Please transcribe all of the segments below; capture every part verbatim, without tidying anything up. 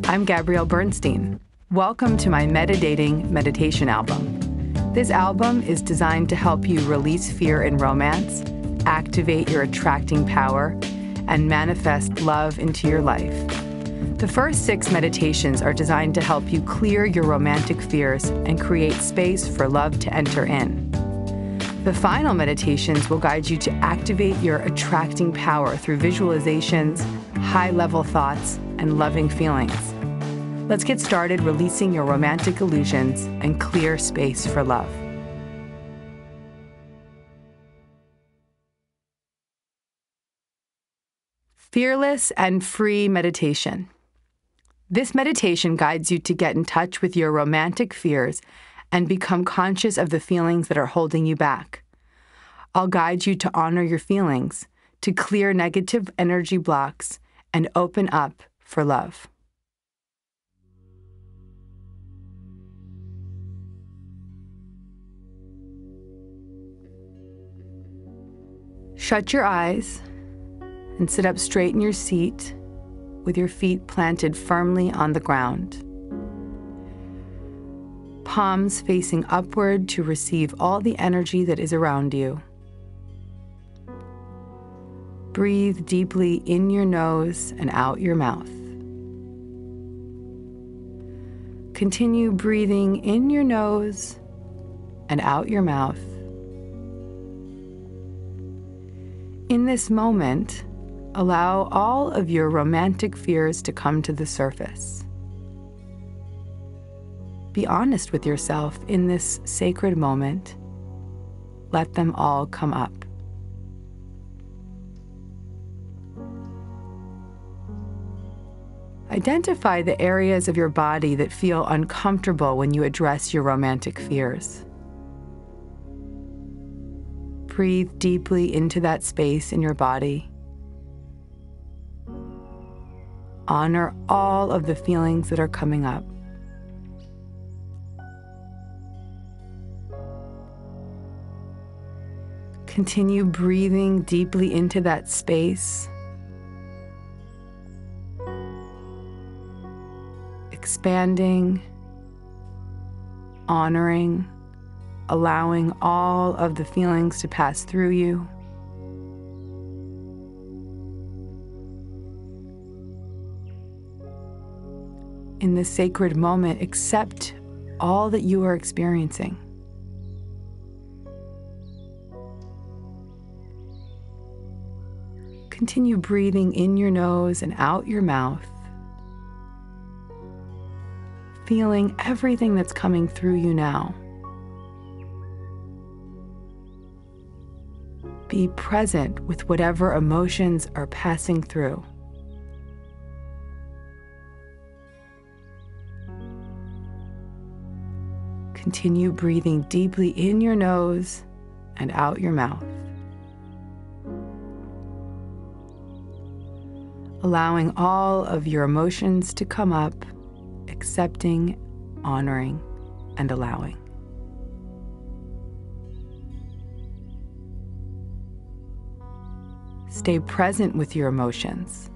I'm Gabrielle Bernstein. Welcome to my MediDating meditation album. This album is designed to help you release fear in romance, activate your attracting power, and manifest love into your life. The first six meditations are designed to help you clear your romantic fears and create space for love to enter in. The final meditations will guide you to activate your attracting power through visualizations, high-level thoughts, and loving feelings. Let's get started releasing your romantic illusions and clear space for love. Fearless and Free Meditation. This meditation guides you to get in touch with your romantic fears and become conscious of the feelings that are holding you back. I'll guide you to honor your feelings, to clear negative energy blocks, and open up for love. Shut your eyes and sit up straight in your seat with your feet planted firmly on the ground. Palms facing upward to receive all the energy that is around you. Breathe deeply in your nose and out your mouth. Continue breathing in your nose and out your mouth. In this moment, allow all of your romantic fears to come to the surface. Be honest with yourself in this sacred moment. Let them all come up. Identify the areas of your body that feel uncomfortable when you address your romantic fears. Breathe deeply into that space in your body. Honor all of the feelings that are coming up. Continue breathing deeply into that space. Expanding, honoring, allowing all of the feelings to pass through you. In this sacred moment, accept all that you are experiencing. Continue breathing in your nose and out your mouth, feeling everything that's coming through you now. Be present with whatever emotions are passing through. Continue breathing deeply in your nose and out your mouth. Allowing all of your emotions to come up, accepting, honoring, and allowing. Stay present with your emotions.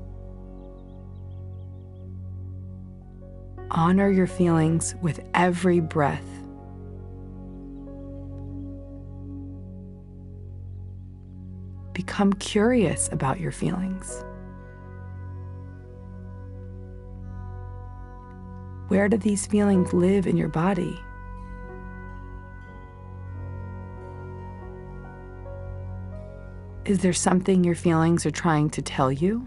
Honor your feelings with every breath. Become curious about your feelings. Where do these feelings live in your body? Is there something your feelings are trying to tell you?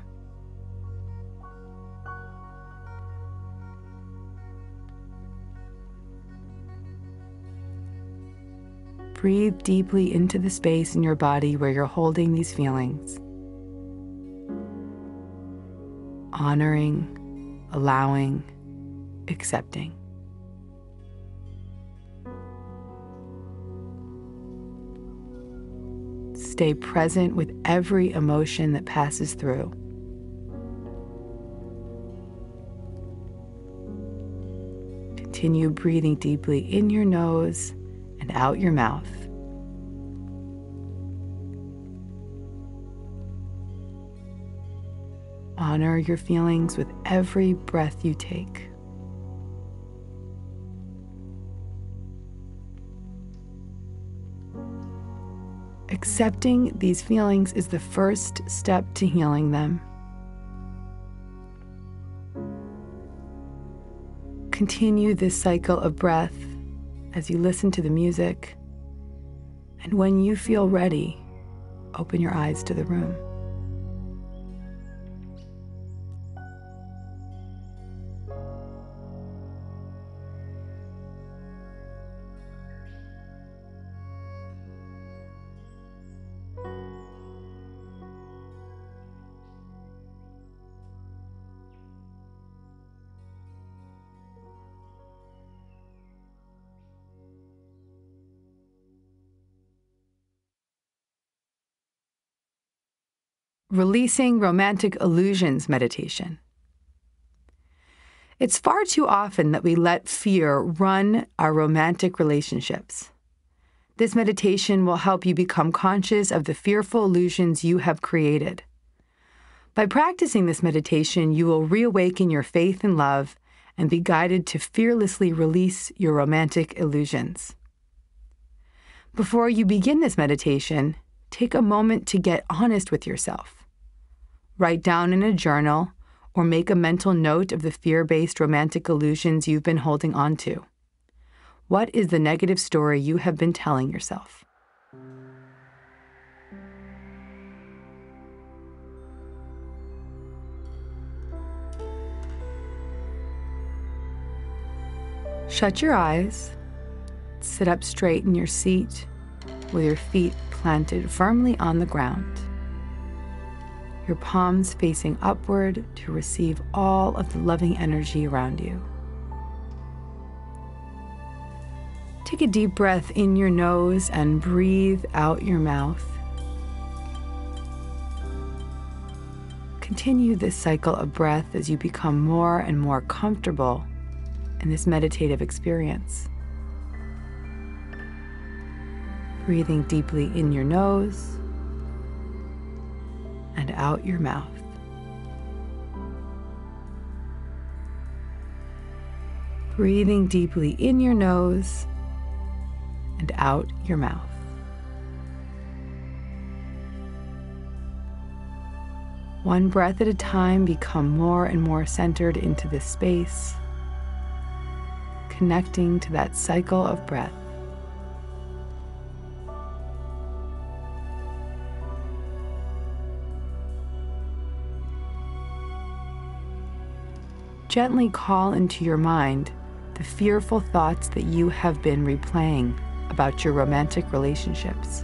Breathe deeply into the space in your body where you're holding these feelings. Honoring, allowing, accepting. Stay present with every emotion that passes through. Continue breathing deeply in your nose and out your mouth. Honor your feelings with every breath you take. Accepting these feelings is the first step to healing them. Continue this cycle of breath as you listen to the music, and when you feel ready, open your eyes to the room. Releasing romantic illusions meditation. It's far too often that we let fear run our romantic relationships. This meditation will help you become conscious of the fearful illusions you have created. By practicing this meditation, you will reawaken your faith in love and be guided to fearlessly release your romantic illusions. Before you begin this meditation, take a moment to get honest with yourself. Write down in a journal or make a mental note of the fear-based romantic illusions you've been holding on to. What is the negative story you have been telling yourself? Shut your eyes. Sit up straight in your seat with your feet planted firmly on the ground. Your palms facing upward to receive all of the loving energy around you. Take a deep breath in your nose and breathe out your mouth. Continue this cycle of breath as you become more and more comfortable in this meditative experience. Breathing deeply in your nose and out your mouth. Breathing deeply in your nose and out your mouth. One breath at a time, become more and more centered into this space, connecting to that cycle of breath. Gently call into your mind the fearful thoughts that you have been replaying about your romantic relationships.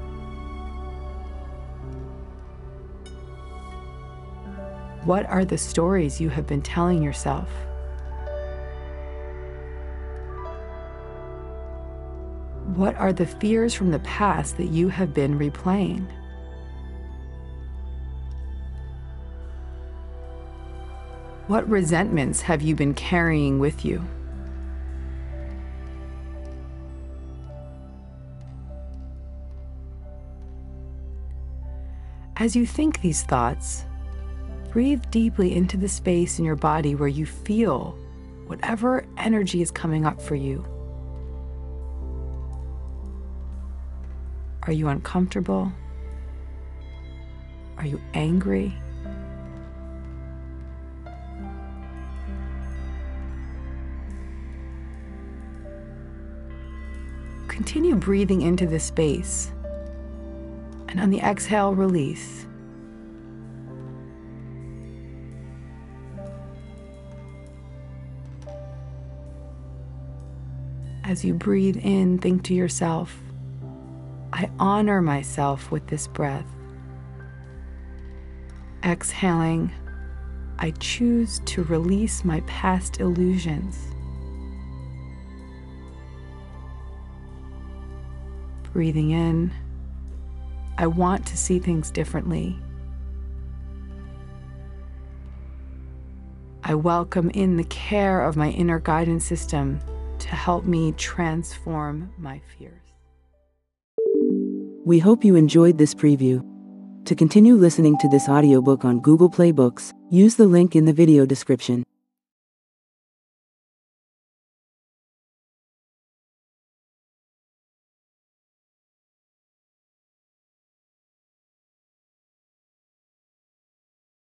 What are the stories you have been telling yourself? What are the fears from the past that you have been replaying? What resentments have you been carrying with you? As you think these thoughts, breathe deeply into the space in your body where you feel whatever energy is coming up for you. Are you uncomfortable? Are you angry? Continue breathing into this space, and on the exhale, release. As you breathe in, think to yourself, I honor myself with this breath. Exhaling, I choose to release my past illusions. Breathing in, I want to see things differently. I welcome in the care of my inner guidance system to help me transform my fears. We hope you enjoyed this preview. To continue listening to this audiobook on Google Play Books, Use the link in the video description.